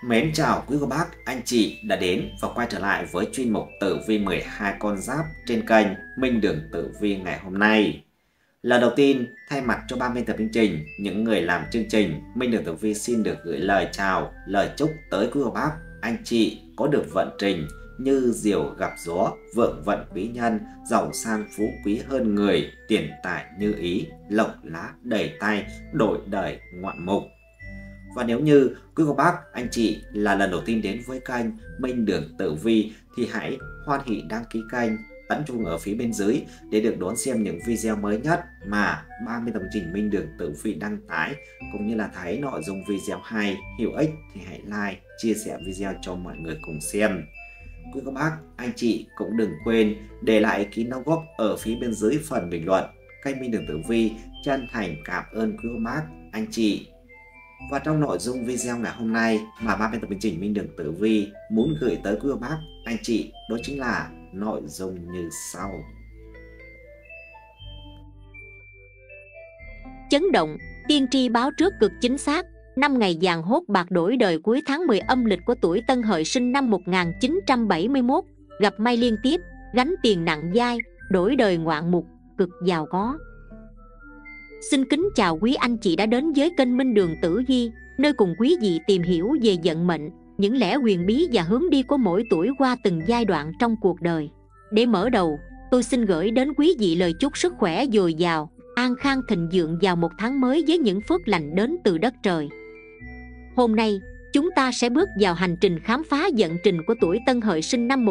Mến chào quý cô bác, anh chị đã đến và quay trở lại với chuyên mục tử vi 12 con giáp trên kênh Minh Đường Tử Vi ngày hôm nay. Lần đầu tiên, thay mặt cho ban biên tập chương trình, những người làm chương trình, Minh Đường Tử Vi xin được gửi lời chào, lời chúc tới quý cô bác, anh chị có được vận trình như diều gặp gió, vượng vận quý nhân, giàu sang phú quý hơn người, tiền tài như ý, lộc lá đầy tay, đổi đời ngoạn mục. Và nếu như quý cô bác, anh chị là lần đầu tiên đến với kênh Minh Đường Tử Vi thì hãy hoan hỉ đăng ký kênh, ấn chuông ở phía bên dưới để được đón xem những video mới nhất mà ban biên tập chương trình Minh Đường Tử Vi đăng tải, cũng như là thấy nội dung video hay, hữu ích thì hãy like, chia sẻ video cho mọi người cùng xem. Quý cô bác, anh chị cũng đừng quên để lại ý kiến đóng góp ở phía bên dưới phần bình luận. Kênh Minh Đường Tử Vi chân thành cảm ơn quý cô bác, anh chị. Và trong nội dung video ngày hôm nay mà ban biên tập chương trình Minh Đường Tử Vi muốn gửi tới quý cô bác, anh chị, đó chính là nội dung như sau. Chấn động, tiên tri báo trước cực chính xác. 5 ngày vàng hốt bạc đổi đời cuối tháng 10 âm lịch của tuổi Tân Hợi sinh năm 1971. Gặp may liên tiếp, gánh tiền nặng dai, đổi đời ngoạn mục, cực giàu có. Xin kính chào quý anh chị đã đến với kênh Minh Đường Tử Vi, nơi cùng quý vị tìm hiểu về vận mệnh, những lẽ huyền bí và hướng đi của mỗi tuổi qua từng giai đoạn trong cuộc đời. Để mở đầu, tôi xin gửi đến quý vị lời chúc sức khỏe dồi dào, an khang thịnh vượng vào một tháng mới với những phước lành đến từ đất trời. Hôm nay, chúng ta sẽ bước vào hành trình khám phá vận trình của tuổi Tân Hợi sinh năm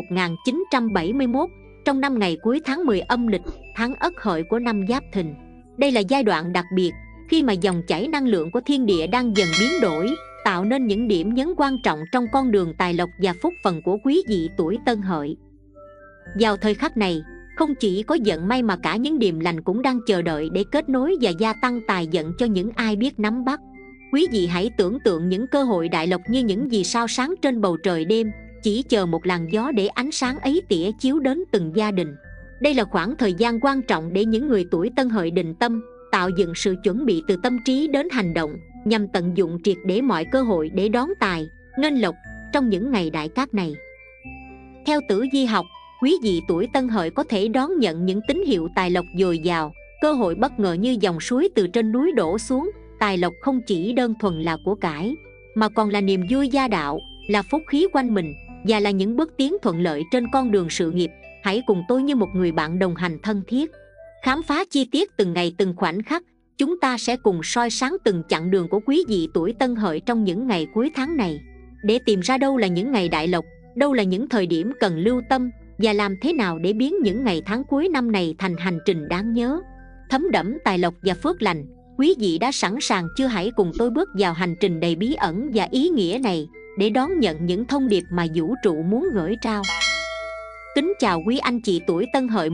1971 trong 5 ngày cuối tháng 10 âm lịch, tháng Ất Hợi của năm Giáp Thìn. Đây là giai đoạn đặc biệt khi mà dòng chảy năng lượng của thiên địa đang dần biến đổi, tạo nên những điểm nhấn quan trọng trong con đường tài lộc và phúc phần của quý vị tuổi Tân Hợi. Vào thời khắc này, không chỉ có vận may mà cả những điềm lành cũng đang chờ đợi để kết nối và gia tăng tài vận cho những ai biết nắm bắt. Quý vị hãy tưởng tượng những cơ hội đại lộc như những vì sao sáng trên bầu trời đêm, chỉ chờ một làn gió để ánh sáng ấy tỉa chiếu đến từng gia đình. Đây là khoảng thời gian quan trọng để những người tuổi Tân Hợi định tâm, tạo dựng sự chuẩn bị từ tâm trí đến hành động, nhằm tận dụng triệt để mọi cơ hội để đón tài, nghênh lộc trong những ngày đại cát này. Theo tử vi học, quý vị tuổi Tân Hợi có thể đón nhận những tín hiệu tài lộc dồi dào, cơ hội bất ngờ như dòng suối từ trên núi đổ xuống. Tài lộc không chỉ đơn thuần là của cải, mà còn là niềm vui gia đạo, là phúc khí quanh mình và là những bước tiến thuận lợi trên con đường sự nghiệp. Hãy cùng tôi như một người bạn đồng hành thân thiết, khám phá chi tiết từng ngày từng khoảnh khắc. Chúng ta sẽ cùng soi sáng từng chặng đường của quý vị tuổi Tân Hợi trong những ngày cuối tháng này, để tìm ra đâu là những ngày đại lộc, đâu là những thời điểm cần lưu tâm, và làm thế nào để biến những ngày tháng cuối năm này thành hành trình đáng nhớ, thấm đẫm tài lộc và phước lành. Quý vị đã sẵn sàng chưa? Hãy cùng tôi bước vào hành trình đầy bí ẩn và ý nghĩa này để đón nhận những thông điệp mà vũ trụ muốn gửi trao. Kính chào quý anh chị tuổi Tân Hợi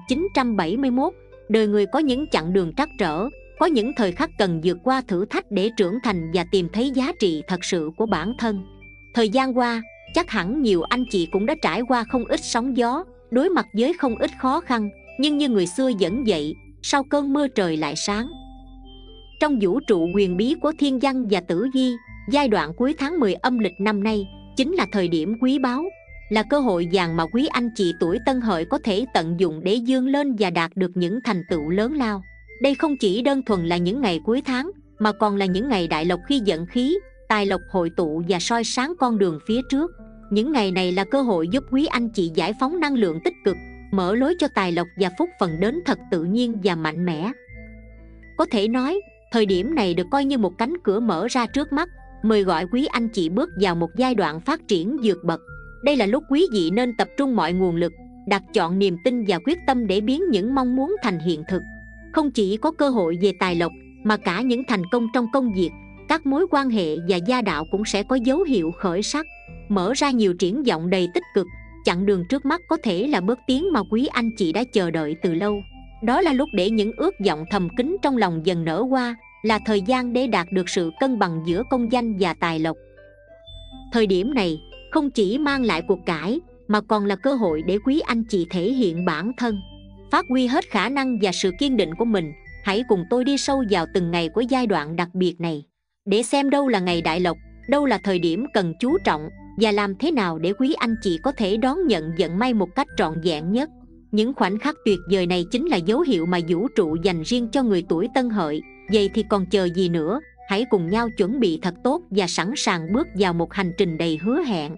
1971. Đời người có những chặng đường trắc trở, có những thời khắc cần vượt qua thử thách để trưởng thành và tìm thấy giá trị thật sự của bản thân. Thời gian qua, chắc hẳn nhiều anh chị cũng đã trải qua không ít sóng gió, đối mặt với không ít khó khăn, nhưng như người xưa vẫn vậy, sau cơn mưa trời lại sáng. Trong vũ trụ huyền bí của thiên văn và tử vi, giai đoạn cuối tháng 10 âm lịch năm nay chính là thời điểm quý báu, là cơ hội vàng mà quý anh chị tuổi Tân Hợi có thể tận dụng để vươn lên và đạt được những thành tựu lớn lao. Đây không chỉ đơn thuần là những ngày cuối tháng, mà còn là những ngày đại lộc khi vận khí, tài lộc hội tụ và soi sáng con đường phía trước. Những ngày này là cơ hội giúp quý anh chị giải phóng năng lượng tích cực, mở lối cho tài lộc và phúc phần đến thật tự nhiên và mạnh mẽ. Có thể nói, thời điểm này được coi như một cánh cửa mở ra trước mắt, mời gọi quý anh chị bước vào một giai đoạn phát triển vượt bậc. Đây là lúc quý vị nên tập trung mọi nguồn lực, đặt chọn niềm tin và quyết tâm để biến những mong muốn thành hiện thực. Không chỉ có cơ hội về tài lộc, mà cả những thành công trong công việc, các mối quan hệ và gia đạo cũng sẽ có dấu hiệu khởi sắc, mở ra nhiều triển vọng đầy tích cực. Chặng đường trước mắt có thể là bước tiến mà quý anh chị đã chờ đợi từ lâu. Đó là lúc để những ước vọng thầm kín trong lòng dần nở hoa, là thời gian để đạt được sự cân bằng giữa công danh và tài lộc. Thời điểm này không chỉ mang lại cuộc cải, mà còn là cơ hội để quý anh chị thể hiện bản thân, phát huy hết khả năng và sự kiên định của mình. Hãy cùng tôi đi sâu vào từng ngày của giai đoạn đặc biệt này, để xem đâu là ngày đại lộc, đâu là thời điểm cần chú trọng, và làm thế nào để quý anh chị có thể đón nhận vận may một cách trọn vẹn nhất. Những khoảnh khắc tuyệt vời này chính là dấu hiệu mà vũ trụ dành riêng cho người tuổi Tân Hợi. Vậy thì còn chờ gì nữa, hãy cùng nhau chuẩn bị thật tốt và sẵn sàng bước vào một hành trình đầy hứa hẹn.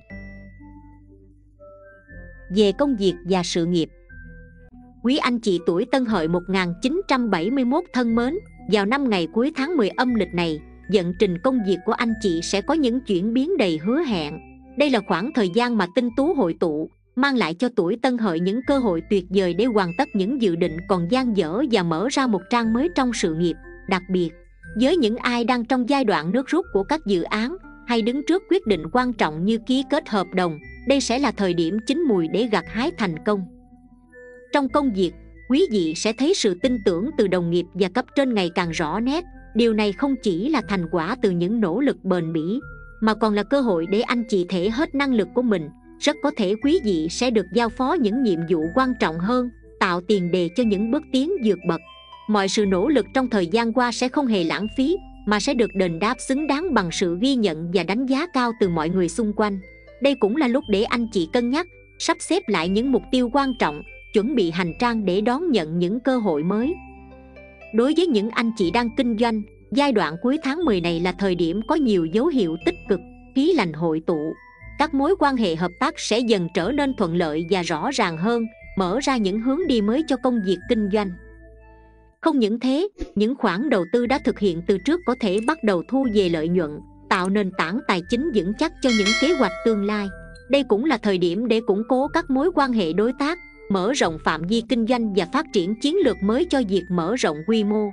Về công việc và sự nghiệp. Quý anh chị tuổi Tân Hợi 1971 thân mến, vào 5 ngày cuối tháng 10 âm lịch này, vận trình công việc của anh chị sẽ có những chuyển biến đầy hứa hẹn. Đây là khoảng thời gian mà tinh tú hội tụ, mang lại cho tuổi Tân Hợi những cơ hội tuyệt vời để hoàn tất những dự định còn dang dở và mở ra một trang mới trong sự nghiệp. Đặc biệt, với những ai đang trong giai đoạn nước rút của các dự án hay đứng trước quyết định quan trọng như ký kết hợp đồng, đây sẽ là thời điểm chín mùi để gặt hái thành công. Trong công việc, quý vị sẽ thấy sự tin tưởng từ đồng nghiệp và cấp trên ngày càng rõ nét. Điều này không chỉ là thành quả từ những nỗ lực bền bỉ, mà còn là cơ hội để anh chị thể hết năng lực của mình. Rất có thể quý vị sẽ được giao phó những nhiệm vụ quan trọng hơn, tạo tiền đề cho những bước tiến vượt bậc. Mọi sự nỗ lực trong thời gian qua sẽ không hề lãng phí, mà sẽ được đền đáp xứng đáng bằng sự ghi nhận và đánh giá cao từ mọi người xung quanh. Đây cũng là lúc để anh chị cân nhắc, sắp xếp lại những mục tiêu quan trọng, chuẩn bị hành trang để đón nhận những cơ hội mới. Đối với những anh chị đang kinh doanh, giai đoạn cuối tháng 10 này là thời điểm có nhiều dấu hiệu tích cực, khí lành hội tụ. Các mối quan hệ hợp tác sẽ dần trở nên thuận lợi và rõ ràng hơn, mở ra những hướng đi mới cho công việc kinh doanh. Không những thế, những khoản đầu tư đã thực hiện từ trước có thể bắt đầu thu về lợi nhuận, tạo nền tảng tài chính vững chắc cho những kế hoạch tương lai. Đây cũng là thời điểm để củng cố các mối quan hệ đối tác, mở rộng phạm vi kinh doanh và phát triển chiến lược mới cho việc mở rộng quy mô.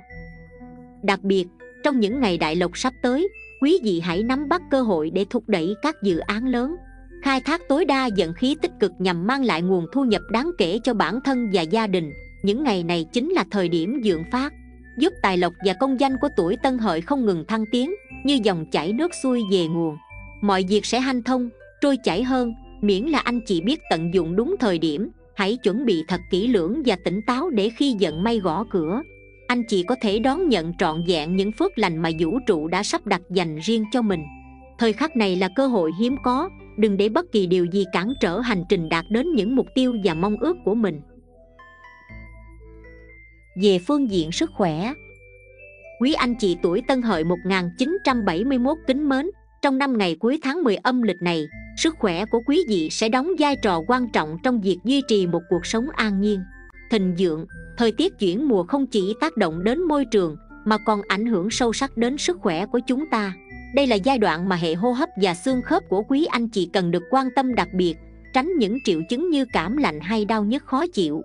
Đặc biệt, trong những ngày đại lộc sắp tới, quý vị hãy nắm bắt cơ hội để thúc đẩy các dự án lớn, khai thác tối đa vận khí tích cực nhằm mang lại nguồn thu nhập đáng kể cho bản thân và gia đình. Những ngày này chính là thời điểm vượng phát, giúp tài lộc và công danh của tuổi Tân Hợi không ngừng thăng tiến, như dòng chảy nước xuôi về nguồn. Mọi việc sẽ hanh thông, trôi chảy hơn, miễn là anh chị biết tận dụng đúng thời điểm. Hãy chuẩn bị thật kỹ lưỡng và tỉnh táo để khi vận may gõ cửa, anh chị có thể đón nhận trọn vẹn những phước lành mà vũ trụ đã sắp đặt dành riêng cho mình. Thời khắc này là cơ hội hiếm có, đừng để bất kỳ điều gì cản trở hành trình đạt đến những mục tiêu và mong ước của mình. Về phương diện sức khỏe, quý anh chị tuổi Tân Hợi 1971 kính mến, trong 5 ngày cuối tháng 10 âm lịch này, sức khỏe của quý vị sẽ đóng vai trò quan trọng trong việc duy trì một cuộc sống an nhiên, thịnh vượng. Thời tiết chuyển mùa không chỉ tác động đến môi trường mà còn ảnh hưởng sâu sắc đến sức khỏe của chúng ta. Đây là giai đoạn mà hệ hô hấp và xương khớp của quý anh chị cần được quan tâm đặc biệt, tránh những triệu chứng như cảm lạnh hay đau nhức khó chịu.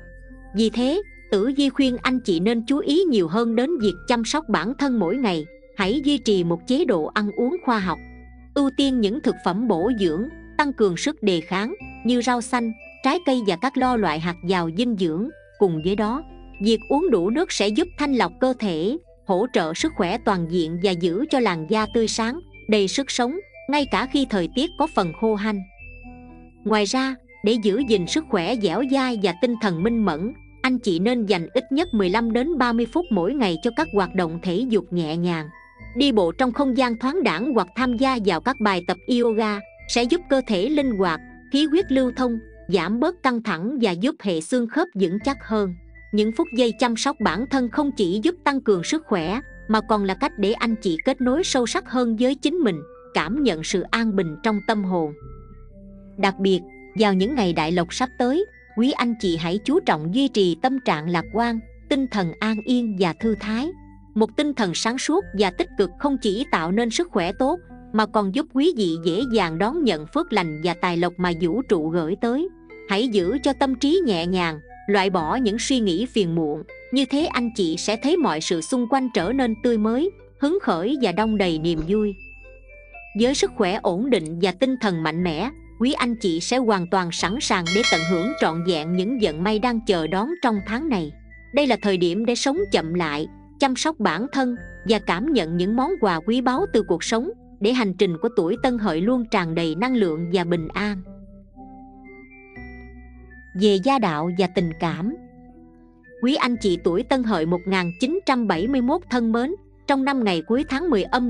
Vì thế, Tử Vi khuyên anh chị nên chú ý nhiều hơn đến việc chăm sóc bản thân mỗi ngày. Hãy duy trì một chế độ ăn uống khoa học, ưu tiên những thực phẩm bổ dưỡng, tăng cường sức đề kháng như rau xanh, trái cây và các loại hạt giàu dinh dưỡng. Cùng với đó, việc uống đủ nước sẽ giúp thanh lọc cơ thể, hỗ trợ sức khỏe toàn diện và giữ cho làn da tươi sáng, đầy sức sống, ngay cả khi thời tiết có phần khô hanh. Ngoài ra, để giữ gìn sức khỏe dẻo dai và tinh thần minh mẫn, anh chị nên dành ít nhất 15 đến 30 phút mỗi ngày cho các hoạt động thể dục nhẹ nhàng. Đi bộ trong không gian thoáng đãng hoặc tham gia vào các bài tập yoga sẽ giúp cơ thể linh hoạt, khí huyết lưu thông, giảm bớt căng thẳng và giúp hệ xương khớp vững chắc hơn. Những phút giây chăm sóc bản thân không chỉ giúp tăng cường sức khỏe, mà còn là cách để anh chị kết nối sâu sắc hơn với chính mình, cảm nhận sự an bình trong tâm hồn. Đặc biệt, vào những ngày đại lộc sắp tới, quý anh chị hãy chú trọng duy trì tâm trạng lạc quan, tinh thần an yên và thư thái. Một tinh thần sáng suốt và tích cực không chỉ tạo nên sức khỏe tốt, mà còn giúp quý vị dễ dàng đón nhận phước lành và tài lộc mà vũ trụ gửi tới. Hãy giữ cho tâm trí nhẹ nhàng, loại bỏ những suy nghĩ phiền muộn. Như thế anh chị sẽ thấy mọi sự xung quanh trở nên tươi mới, hứng khởi và đong đầy niềm vui. Với sức khỏe ổn định và tinh thần mạnh mẽ, quý anh chị sẽ hoàn toàn sẵn sàng để tận hưởng trọn vẹn những vận may đang chờ đón trong tháng này. Đây là thời điểm để sống chậm lại, chăm sóc bản thân và cảm nhận những món quà quý báu từ cuộc sống, để hành trình của tuổi Tân Hợi luôn tràn đầy năng lượng và bình an. Về gia đạo và tình cảm, quý anh chị tuổi Tân Hợi 1971 thân mến, trong 5 ngày cuối tháng 10 âm lịch,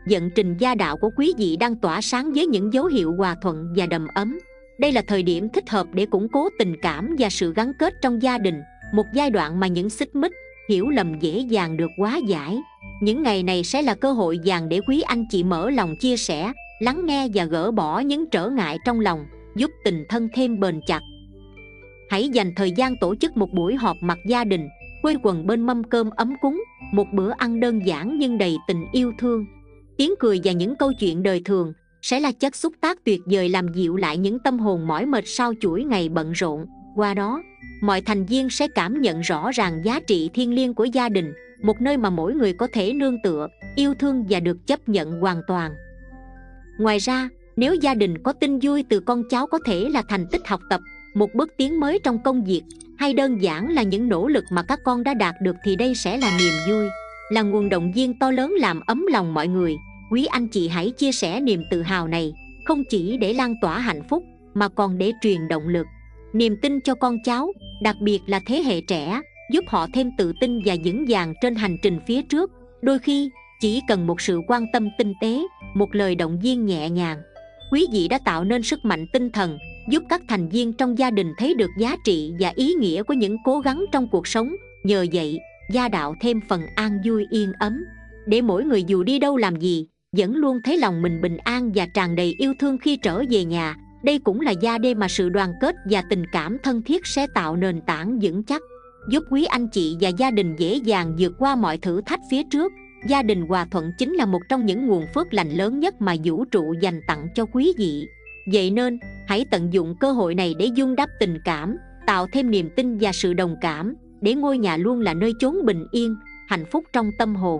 vận trình gia đạo của quý vị đang tỏa sáng với những dấu hiệu hòa thuận và đầm ấm. Đây là thời điểm thích hợp để củng cố tình cảm và sự gắn kết trong gia đình, một giai đoạn mà những xích mích, hiểu lầm dễ dàng được hóa giải. Những ngày này sẽ là cơ hội vàng để quý anh chị mở lòng chia sẻ, lắng nghe và gỡ bỏ những trở ngại trong lòng, giúp tình thân thêm bền chặt. Hãy dành thời gian tổ chức một buổi họp mặt gia đình, quây quần bên mâm cơm ấm cúng, một bữa ăn đơn giản nhưng đầy tình yêu thương. Tiếng cười và những câu chuyện đời thường sẽ là chất xúc tác tuyệt vời làm dịu lại những tâm hồn mỏi mệt sau chuỗi ngày bận rộn. Qua đó, mọi thành viên sẽ cảm nhận rõ ràng giá trị thiêng liêng của gia đình, một nơi mà mỗi người có thể nương tựa, yêu thương và được chấp nhận hoàn toàn. Ngoài ra, nếu gia đình có tin vui từ con cháu, có thể là thành tích học tập, một bước tiến mới trong công việc, hay đơn giản là những nỗ lực mà các con đã đạt được, thì đây sẽ là niềm vui, là nguồn động viên to lớn làm ấm lòng mọi người. Quý anh chị hãy chia sẻ niềm tự hào này, không chỉ để lan tỏa hạnh phúc mà còn để truyền động lực, niềm tin cho con cháu, đặc biệt là thế hệ trẻ, giúp họ thêm tự tin và vững vàng trên hành trình phía trước. Đôi khi chỉ cần một sự quan tâm tinh tế, một lời động viên nhẹ nhàng, quý vị đã tạo nên sức mạnh tinh thần, giúp các thành viên trong gia đình thấy được giá trị và ý nghĩa của những cố gắng trong cuộc sống. Nhờ vậy, gia đạo thêm phần an vui yên ấm, để mỗi người dù đi đâu làm gì vẫn luôn thấy lòng mình bình an và tràn đầy yêu thương khi trở về nhà. Đây cũng là gia đê mà sự đoàn kết và tình cảm thân thiết sẽ tạo nền tảng vững chắc, giúp quý anh chị và gia đình dễ dàng vượt qua mọi thử thách phía trước. Gia đình hòa thuận chính là một trong những nguồn phước lành lớn nhất mà vũ trụ dành tặng cho quý vị. Vậy nên, hãy tận dụng cơ hội này để vun đắp tình cảm, tạo thêm niềm tin và sự đồng cảm, để ngôi nhà luôn là nơi chốn bình yên, hạnh phúc trong tâm hồn.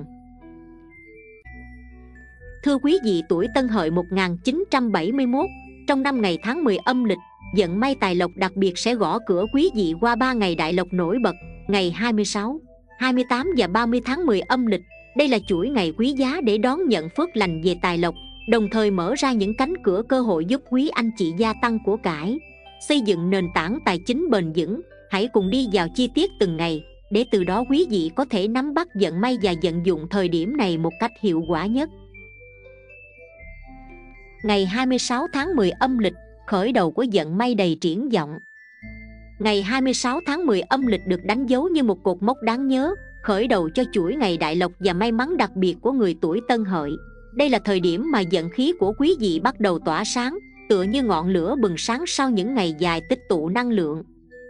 Thưa quý vị tuổi Tân Hợi 1971, trong năm ngày tháng 10 âm lịch, vận may tài lộc đặc biệt sẽ gõ cửa quý vị qua 3 ngày đại lộc nổi bật, ngày 26, 28 và 30 tháng 10 âm lịch. Đây là chuỗi ngày quý giá để đón nhận phước lành về tài lộc, đồng thời mở ra những cánh cửa cơ hội giúp quý anh chị gia tăng của cải, xây dựng nền tảng tài chính bền vững. Hãy cùng đi vào chi tiết từng ngày, để từ đó quý vị có thể nắm bắt vận may và vận dụng thời điểm này một cách hiệu quả nhất. Ngày 26 tháng 10 âm lịch, khởi đầu của vận may đầy triển vọng. Ngày 26 tháng 10 âm lịch được đánh dấu như một cột mốc đáng nhớ, khởi đầu cho chuỗi ngày đại lộc và may mắn đặc biệt của người tuổi Tân Hợi. Đây là thời điểm mà vận khí của quý vị bắt đầu tỏa sáng, tựa như ngọn lửa bừng sáng sau những ngày dài tích tụ năng lượng.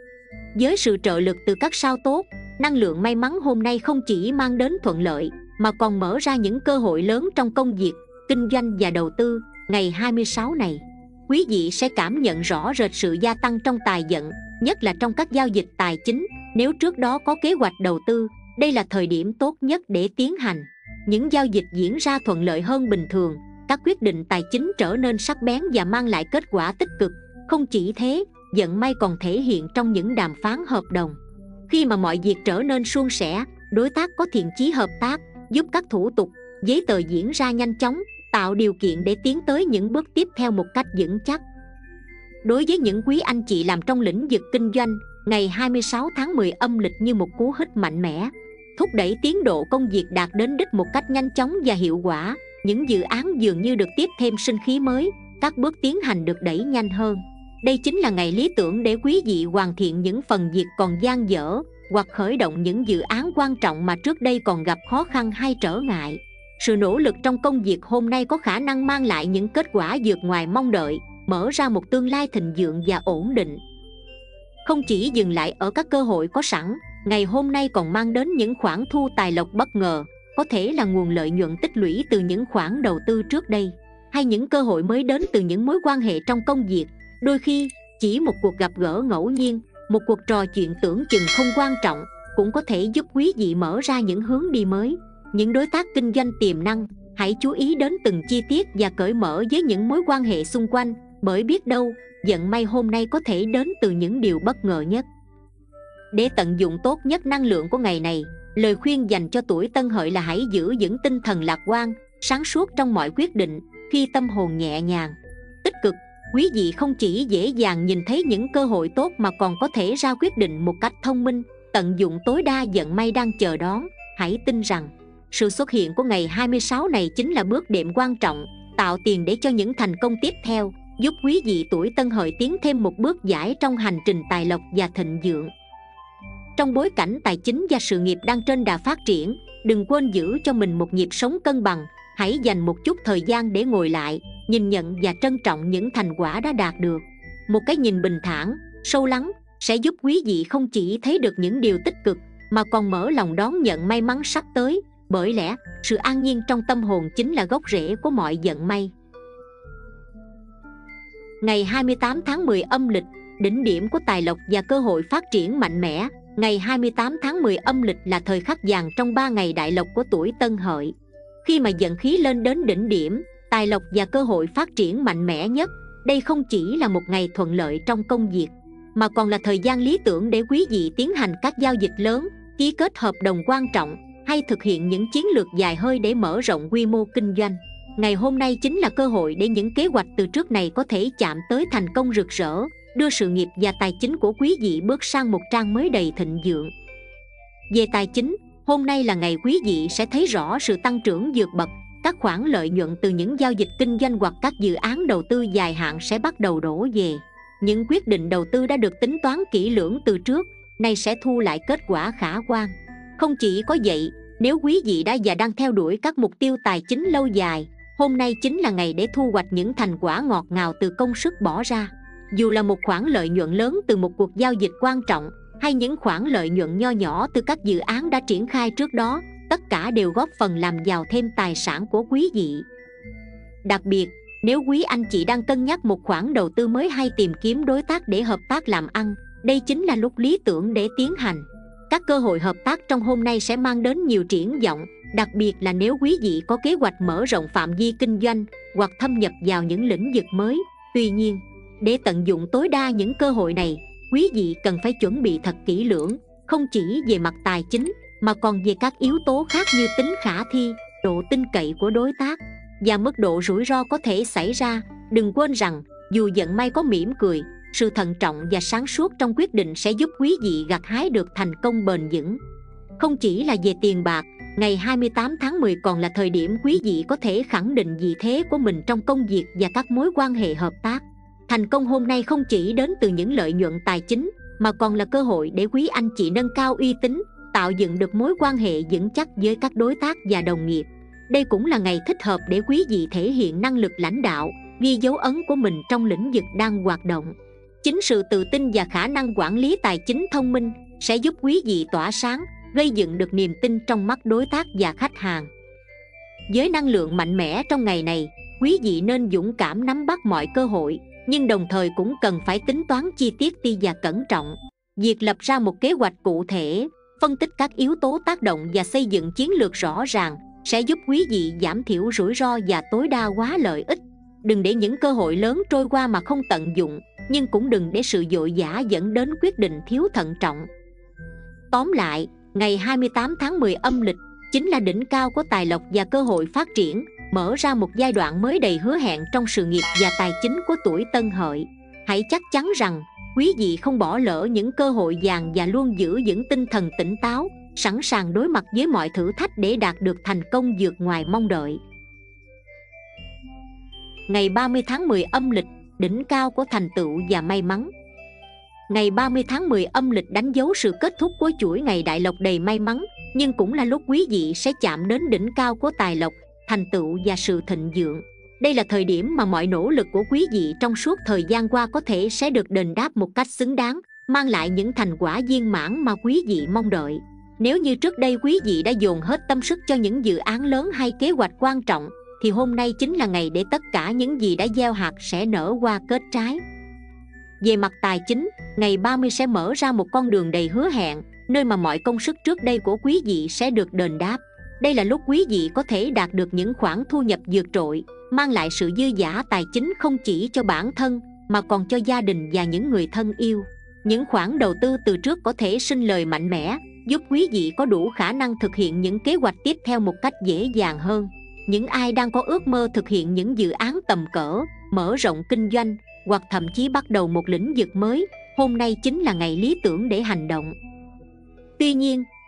Với sự trợ lực từ các sao tốt, năng lượng may mắn hôm nay không chỉ mang đến thuận lợi, mà còn mở ra những cơ hội lớn trong công việc, kinh doanh và đầu tư. Ngày 26 này, quý vị sẽ cảm nhận rõ rệt sự gia tăng trong tài vận, nhất là trong các giao dịch tài chính. Nếu trước đó có kế hoạch đầu tư, đây là thời điểm tốt nhất để tiến hành. Những giao dịch diễn ra thuận lợi hơn bình thường, các quyết định tài chính trở nên sắc bén và mang lại kết quả tích cực. Không chỉ thế, vận may còn thể hiện trong những đàm phán hợp đồng. Khi mà mọi việc trở nên suôn sẻ, đối tác có thiện chí hợp tác, giúp các thủ tục, giấy tờ diễn ra nhanh chóng, tạo điều kiện để tiến tới những bước tiếp theo một cách vững chắc. Đối với những quý anh chị làm trong lĩnh vực kinh doanh, ngày 26 tháng 10 âm lịch như một cú hích mạnh mẽ, thúc đẩy tiến độ công việc đạt đến đích một cách nhanh chóng và hiệu quả. Những dự án dường như được tiếp thêm sinh khí mới, các bước tiến hành được đẩy nhanh hơn. Đây chính là ngày lý tưởng để quý vị hoàn thiện những phần việc còn dang dở, hoặc khởi động những dự án quan trọng mà trước đây còn gặp khó khăn hay trở ngại. Sự nỗ lực trong công việc hôm nay có khả năng mang lại những kết quả vượt ngoài mong đợi, mở ra một tương lai thịnh vượng và ổn định. Không chỉ dừng lại ở các cơ hội có sẵn, ngày hôm nay còn mang đến những khoản thu tài lộc bất ngờ, có thể là nguồn lợi nhuận tích lũy từ những khoản đầu tư trước đây, hay những cơ hội mới đến từ những mối quan hệ trong công việc. Đôi khi, chỉ một cuộc gặp gỡ ngẫu nhiên, một cuộc trò chuyện tưởng chừng không quan trọng, cũng có thể giúp quý vị mở ra những hướng đi mới. Những đối tác kinh doanh tiềm năng, hãy chú ý đến từng chi tiết và cởi mở với những mối quan hệ xung quanh, bởi biết đâu, vận may hôm nay có thể đến từ những điều bất ngờ nhất. Để tận dụng tốt nhất năng lượng của ngày này, lời khuyên dành cho tuổi Tân Hợi là hãy giữ vững tinh thần lạc quan, sáng suốt trong mọi quyết định. Khi tâm hồn nhẹ nhàng, tích cực, quý vị không chỉ dễ dàng nhìn thấy những cơ hội tốt mà còn có thể ra quyết định một cách thông minh, tận dụng tối đa vận may đang chờ đón. Hãy tin rằng sự xuất hiện của ngày 26 này chính là bước đệm quan trọng, tạo tiền để cho những thành công tiếp theo, giúp quý vị tuổi Tân Hợi tiến thêm một bước giải trong hành trình tài lộc và thịnh vượng. Trong bối cảnh tài chính và sự nghiệp đang trên đà phát triển, đừng quên giữ cho mình một nhịp sống cân bằng. Hãy dành một chút thời gian để ngồi lại, nhìn nhận và trân trọng những thành quả đã đạt được. Một cái nhìn bình thản, sâu lắng sẽ giúp quý vị không chỉ thấy được những điều tích cực mà còn mở lòng đón nhận may mắn sắp tới. Bởi lẽ, sự an nhiên trong tâm hồn chính là gốc rễ của mọi vận may. Ngày 28 tháng 10 âm lịch, đỉnh điểm của tài lộc và cơ hội phát triển mạnh mẽ. Ngày 28 tháng 10 âm lịch là thời khắc vàng trong 3 ngày đại lộc của tuổi Tân Hợi. Khi mà vận khí lên đến đỉnh điểm, tài lộc và cơ hội phát triển mạnh mẽ nhất, đây không chỉ là một ngày thuận lợi trong công việc, mà còn là thời gian lý tưởng để quý vị tiến hành các giao dịch lớn, ký kết hợp đồng quan trọng hay thực hiện những chiến lược dài hơi để mở rộng quy mô kinh doanh. Ngày hôm nay chính là cơ hội để những kế hoạch từ trước này có thể chạm tới thành công rực rỡ, đưa sự nghiệp và tài chính của quý vị bước sang một trang mới đầy thịnh vượng. Về tài chính, hôm nay là ngày quý vị sẽ thấy rõ sự tăng trưởng vượt bậc. Các khoản lợi nhuận từ những giao dịch kinh doanh hoặc các dự án đầu tư dài hạn sẽ bắt đầu đổ về. Những quyết định đầu tư đã được tính toán kỹ lưỡng từ trước, nay sẽ thu lại kết quả khả quan. Không chỉ có vậy, nếu quý vị đã và đang theo đuổi các mục tiêu tài chính lâu dài, hôm nay chính là ngày để thu hoạch những thành quả ngọt ngào từ công sức bỏ ra. Dù là một khoản lợi nhuận lớn từ một cuộc giao dịch quan trọng, hay những khoản lợi nhuận nho nhỏ từ các dự án đã triển khai trước đó, tất cả đều góp phần làm giàu thêm tài sản của quý vị. Đặc biệt, nếu quý anh chị đang cân nhắc một khoản đầu tư mới hay tìm kiếm đối tác để hợp tác làm ăn, đây chính là lúc lý tưởng để tiến hành. Các cơ hội hợp tác trong hôm nay sẽ mang đến nhiều triển vọng, đặc biệt là nếu quý vị có kế hoạch mở rộng phạm vi kinh doanh hoặc thâm nhập vào những lĩnh vực mới. Tuy nhiên, để tận dụng tối đa những cơ hội này, quý vị cần phải chuẩn bị thật kỹ lưỡng, không chỉ về mặt tài chính mà còn về các yếu tố khác như tính khả thi, độ tin cậy của đối tác và mức độ rủi ro có thể xảy ra. Đừng quên rằng, dù vận may có mỉm cười, sự thận trọng và sáng suốt trong quyết định sẽ giúp quý vị gặt hái được thành công bền vững. Không chỉ là về tiền bạc, ngày 28 tháng 10 còn là thời điểm quý vị có thể khẳng định vị thế của mình trong công việc và các mối quan hệ hợp tác. Thành công hôm nay không chỉ đến từ những lợi nhuận tài chính, mà còn là cơ hội để quý anh chị nâng cao uy tín, tạo dựng được mối quan hệ vững chắc với các đối tác và đồng nghiệp. Đây cũng là ngày thích hợp để quý vị thể hiện năng lực lãnh đạo, ghi dấu ấn của mình trong lĩnh vực đang hoạt động. Chính sự tự tin và khả năng quản lý tài chính thông minh sẽ giúp quý vị tỏa sáng, gây dựng được niềm tin trong mắt đối tác và khách hàng. Với năng lượng mạnh mẽ trong ngày này, quý vị nên dũng cảm nắm bắt mọi cơ hội, nhưng đồng thời cũng cần phải tính toán chi tiết và cẩn trọng. Việc lập ra một kế hoạch cụ thể, phân tích các yếu tố tác động và xây dựng chiến lược rõ ràng sẽ giúp quý vị giảm thiểu rủi ro và tối đa hóa lợi ích. Đừng để những cơ hội lớn trôi qua mà không tận dụng, nhưng cũng đừng để sự vội vã dẫn đến quyết định thiếu thận trọng. Tóm lại, ngày 28 tháng 10 âm lịch chính là đỉnh cao của tài lộc và cơ hội phát triển, mở ra một giai đoạn mới đầy hứa hẹn trong sự nghiệp và tài chính của tuổi Tân Hợi. Hãy chắc chắn rằng quý vị không bỏ lỡ những cơ hội vàng và luôn giữ vững tinh thần tỉnh táo, sẵn sàng đối mặt với mọi thử thách để đạt được thành công vượt ngoài mong đợi. Ngày 30 tháng 10 âm lịch, đỉnh cao của thành tựu và may mắn. Ngày 30 tháng 10 âm lịch đánh dấu sự kết thúc của chuỗi ngày đại lộc đầy may mắn, nhưng cũng là lúc quý vị sẽ chạm đến đỉnh cao của tài lộc, thành tựu và sự thịnh vượng. Đây là thời điểm mà mọi nỗ lực của quý vị trong suốt thời gian qua có thể sẽ được đền đáp một cách xứng đáng, mang lại những thành quả viên mãn mà quý vị mong đợi. Nếu như trước đây quý vị đã dồn hết tâm sức cho những dự án lớn hay kế hoạch quan trọng, thì hôm nay chính là ngày để tất cả những gì đã gieo hạt sẽ nở hoa kết trái. Về mặt tài chính, ngày 30 sẽ mở ra một con đường đầy hứa hẹn, nơi mà mọi công sức trước đây của quý vị sẽ được đền đáp. Đây là lúc quý vị có thể đạt được những khoản thu nhập vượt trội, mang lại sự dư dả tài chính không chỉ cho bản thân, mà còn cho gia đình và những người thân yêu. Những khoản đầu tư từ trước có thể sinh lời mạnh mẽ, giúp quý vị có đủ khả năng thực hiện những kế hoạch tiếp theo một cách dễ dàng hơn. Những ai đang có ước mơ thực hiện những dự án tầm cỡ, mở rộng kinh doanh, hoặc thậm chí bắt đầu một lĩnh vực mới, hôm nay chính là ngày lý tưởng để hành động. Tuy nhiên,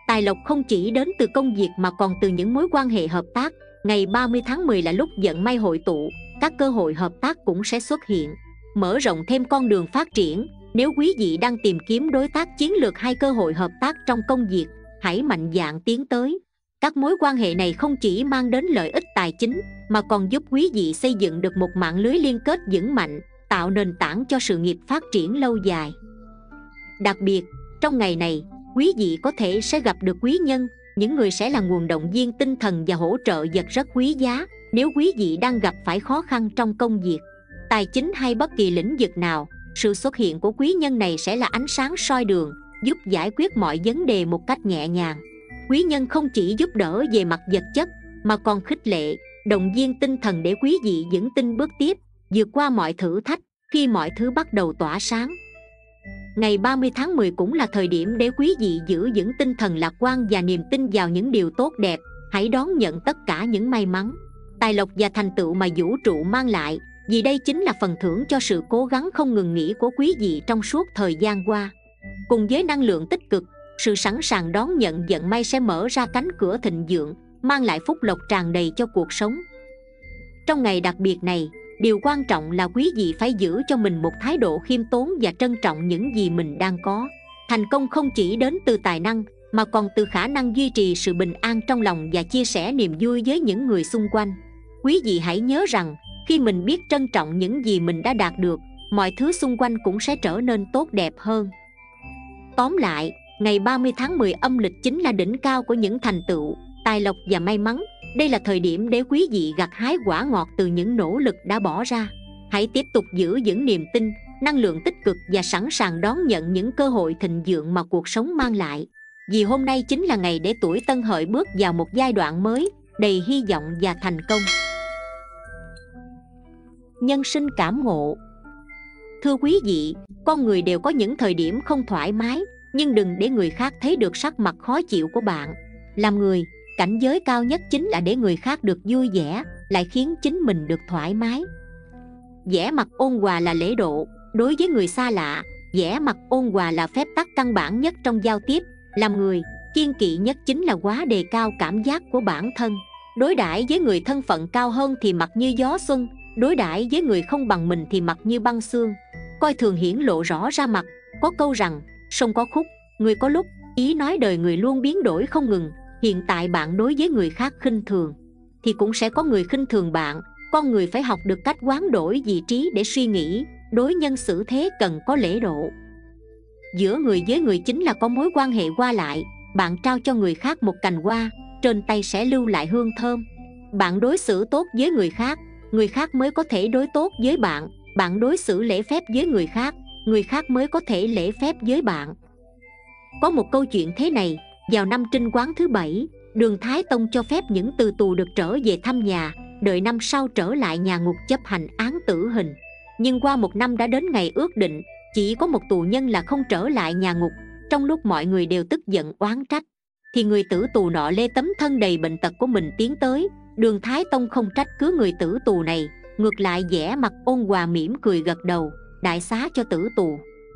Tài lộc không chỉ đến từ công việc mà còn từ những mối quan hệ hợp tác. Ngày 30 tháng 10 là lúc vận may hội tụ, các cơ hội hợp tác cũng sẽ xuất hiện, mở rộng thêm con đường phát triển. Nếu quý vị đang tìm kiếm đối tác chiến lược hay cơ hội hợp tác trong công việc, hãy mạnh dạn tiến tới. Các mối quan hệ này không chỉ mang đến lợi ích tài chính mà còn giúp quý vị xây dựng được một mạng lưới liên kết vững mạnh, tạo nền tảng cho sự nghiệp phát triển lâu dài. Đặc biệt, trong ngày này, quý vị có thể sẽ gặp được quý nhân, những người sẽ là nguồn động viên tinh thần và hỗ trợ vật rất quý giá nếu quý vị đang gặp phải khó khăn trong công việc, tài chính hay bất kỳ lĩnh vực nào. Sự xuất hiện của quý nhân này sẽ là ánh sáng soi đường, giúp giải quyết mọi vấn đề một cách nhẹ nhàng. Quý nhân không chỉ giúp đỡ về mặt vật chất mà còn khích lệ, động viên tinh thần để quý vị vững tin bước tiếp, vượt qua mọi thử thách khi mọi thứ bắt đầu tỏa sáng. Ngày 30 tháng 10 cũng là thời điểm để quý vị giữ vững tinh thần lạc quan và niềm tin vào những điều tốt đẹp. Hãy đón nhận tất cả những may mắn, tài lộc và thành tựu mà vũ trụ mang lại, vì đây chính là phần thưởng cho sự cố gắng không ngừng nghỉ của quý vị trong suốt thời gian qua. Cùng với năng lượng tích cực, sự sẵn sàng đón nhận vận may sẽ mở ra cánh cửa thịnh vượng, mang lại phúc lộc tràn đầy cho cuộc sống. Trong ngày đặc biệt này, điều quan trọng là quý vị phải giữ cho mình một thái độ khiêm tốn và trân trọng những gì mình đang có. Thành công không chỉ đến từ tài năng mà còn từ khả năng duy trì sự bình an trong lòng và chia sẻ niềm vui với những người xung quanh. Quý vị hãy nhớ rằng, khi mình biết trân trọng những gì mình đã đạt được, mọi thứ xung quanh cũng sẽ trở nên tốt đẹp hơn. Tóm lại, ngày 30 tháng 10 âm lịch chính là đỉnh cao của những thành tựu, tài lộc và may mắn. Đây là thời điểm để quý vị gặt hái quả ngọt từ những nỗ lực đã bỏ ra. Hãy tiếp tục giữ vững niềm tin, năng lượng tích cực và sẵn sàng đón nhận những cơ hội thịnh vượng mà cuộc sống mang lại. Vì hôm nay chính là ngày để tuổi Tân Hợi bước vào một giai đoạn mới, đầy hy vọng và thành công. Nhân sinh cảm ngộ. Thưa quý vị, con người đều có những thời điểm không thoải mái, nhưng đừng để người khác thấy được sắc mặt khó chịu của bạn. Làm người, cảnh giới cao nhất chính là để người khác được vui vẻ, lại khiến chính mình được thoải mái. Vẻ mặt ôn hòa là lễ độ. Đối với người xa lạ, vẻ mặt ôn hòa là phép tắc căn bản nhất trong giao tiếp. Làm người, kiêng kỵ nhất chính là quá đề cao cảm giác của bản thân. Đối đãi với người thân phận cao hơn thì mặt như gió xuân, đối đãi với người không bằng mình thì mặt như băng xương. Coi thường hiển lộ rõ ra mặt. Có câu rằng, sông có khúc, người có lúc. Ý nói đời người luôn biến đổi không ngừng. Hiện tại bạn đối với người khác khinh thường, thì cũng sẽ có người khinh thường bạn. Con người phải học được cách hoán đổi vị trí để suy nghĩ. Đối nhân xử thế cần có lễ độ. Giữa người với người chính là có mối quan hệ qua lại. Bạn trao cho người khác một cành hoa, trên tay sẽ lưu lại hương thơm. Bạn đối xử tốt với người khác mới có thể đối tốt với bạn. Bạn đối xử lễ phép với người khác mới có thể lễ phép với bạn. Có một câu chuyện thế này. Vào năm Trinh Quán thứ 7, Đường Thái Tông cho phép những từ tù được trở về thăm nhà, đợi năm sau trở lại nhà ngục chấp hành án tử hình. Nhưng qua một năm đã đến ngày ước định, chỉ có một tù nhân là không trở lại nhà ngục. Trong lúc mọi người đều tức giận oán trách, thì người tử tù nọ lê tấm thân đầy bệnh tật của mình tiến tới. Đường Thái Tông không trách cứ người tử tù này, ngược lại vẻ mặt ôn hòa mỉm cười gật đầu, đại xá cho tử tù.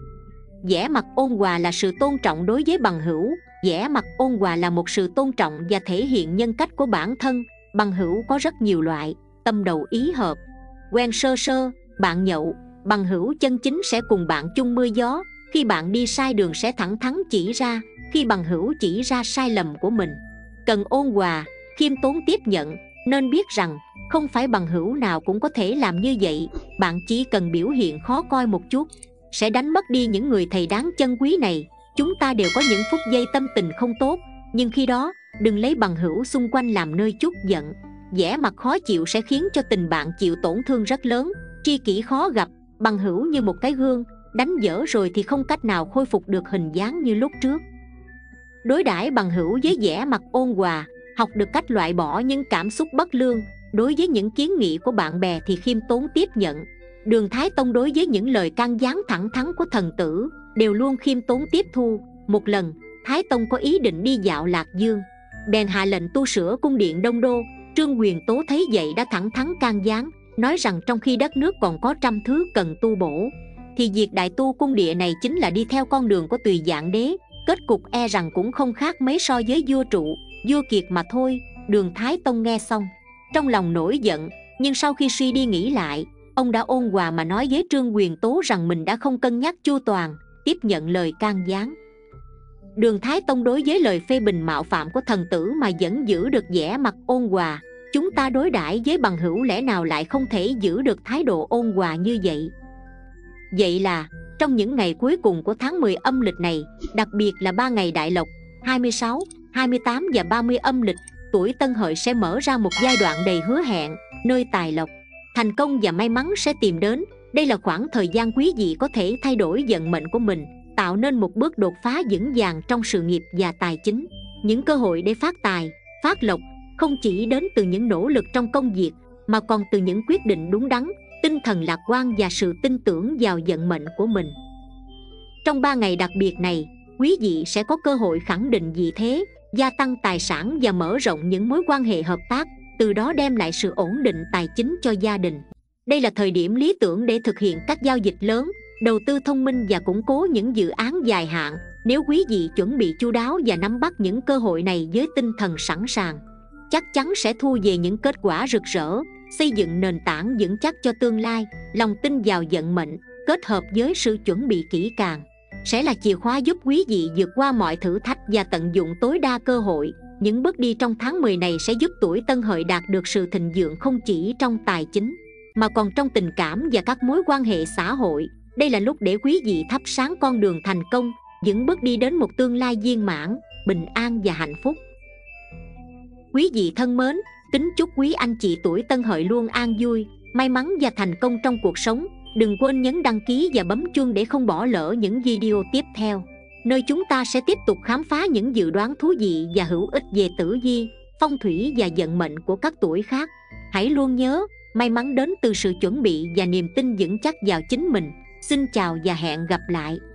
Vẻ mặt ôn hòa là sự tôn trọng đối với bằng hữu. Vẻ mặt ôn hòa là một sự tôn trọng và thể hiện nhân cách của bản thân. Bằng hữu có rất nhiều loại: tâm đầu ý hợp, quen sơ sơ, bạn nhậu. Bằng hữu chân chính sẽ cùng bạn chung mưa gió. Khi bạn đi sai đường sẽ thẳng thắn chỉ ra. Khi bằng hữu chỉ ra sai lầm của mình, cần ôn hòa, khiêm tốn tiếp nhận. Nên biết rằng không phải bằng hữu nào cũng có thể làm như vậy. Bạn chỉ cần biểu hiện khó coi một chút, sẽ đánh mất đi những người thầy đáng trân quý này. Chúng ta đều có những phút giây tâm tình không tốt, nhưng khi đó đừng lấy bằng hữu xung quanh làm nơi trút giận. Vẻ mặt khó chịu sẽ khiến cho tình bạn chịu tổn thương rất lớn. Tri kỷ khó gặp, bằng hữu như một cái gương, đánh dở rồi thì không cách nào khôi phục được hình dáng như lúc trước. Đối đãi bằng hữu với vẻ mặt ôn hòa, học được cách loại bỏ những cảm xúc bất lương. Đối với những kiến nghị của bạn bè thì khiêm tốn tiếp nhận. Đường Thái Tông đối với những lời can gián thẳng thắn của thần tử đều luôn khiêm tốn tiếp thu. Một lần, Thái Tông có ý định đi dạo Lạc Dương, bèn hạ lệnh tu sửa cung điện Đông Đô. Trương Quyền Tố thấy vậy đã thẳng thắn can gián, nói rằng trong khi đất nước còn có trăm thứ cần tu bổ, thì việc đại tu cung điện này chính là đi theo con đường của Tùy Dạng Đế. Kết cục e rằng cũng không khác mấy so với vua Trụ, vua Kiệt mà thôi. Đường Thái Tông nghe xong trong lòng nổi giận, nhưng sau khi suy đi nghĩ lại, ông đã ôn hòa mà nói với Trương Quyền Tố rằng mình đã không cân nhắc chu toàn, tiếp nhận lời can gián. Đường Thái Tông đối với lời phê bình mạo phạm của thần tử mà vẫn giữ được vẻ mặt ôn hòa. Chúng ta đối đãi với bằng hữu lẽ nào lại không thể giữ được thái độ ôn hòa như vậy? Vậy là trong những ngày cuối cùng của tháng 10 âm lịch này, đặc biệt là 3 ngày đại lộc 26, 28 và 30 âm lịch, tuổi Tân Hợi sẽ mở ra một giai đoạn đầy hứa hẹn, nơi tài lộc, thành công và may mắn sẽ tìm đến. Đây là khoảng thời gian quý vị có thể thay đổi vận mệnh của mình, tạo nên một bước đột phá vững vàng trong sự nghiệp và tài chính. Những cơ hội để phát tài, phát lộc không chỉ đến từ những nỗ lực trong công việc, mà còn từ những quyết định đúng đắn, tinh thần lạc quan và sự tin tưởng vào vận mệnh của mình. Trong 3 ngày đặc biệt này, quý vị sẽ có cơ hội khẳng định vị thế, gia tăng tài sản và mở rộng những mối quan hệ hợp tác, từ đó đem lại sự ổn định tài chính cho gia đình. Đây là thời điểm lý tưởng để thực hiện các giao dịch lớn, đầu tư thông minh và củng cố những dự án dài hạn. Nếu quý vị chuẩn bị chu đáo và nắm bắt những cơ hội này với tinh thần sẵn sàng, chắc chắn sẽ thu về những kết quả rực rỡ, xây dựng nền tảng vững chắc cho tương lai. Lòng tin vào vận mệnh kết hợp với sự chuẩn bị kỹ càng sẽ là chìa khóa giúp quý vị vượt qua mọi thử thách và tận dụng tối đa cơ hội. Những bước đi trong tháng 10 này sẽ giúp tuổi Tân Hợi đạt được sự thịnh vượng không chỉ trong tài chính, mà còn trong tình cảm và các mối quan hệ xã hội. Đây là lúc để quý vị thắp sáng con đường thành công, những bước đi đến một tương lai viên mãn, bình an và hạnh phúc. Quý vị thân mến, kính chúc quý anh chị tuổi Tân Hợi luôn an vui, may mắn và thành công trong cuộc sống. Đừng quên nhấn đăng ký và bấm chuông để không bỏ lỡ những video tiếp theo, nơi chúng ta sẽ tiếp tục khám phá những dự đoán thú vị và hữu ích về tử vi, phong thủy và vận mệnh của các tuổi khác. Hãy luôn nhớ, may mắn đến từ sự chuẩn bị và niềm tin vững chắc vào chính mình. Xin chào và hẹn gặp lại.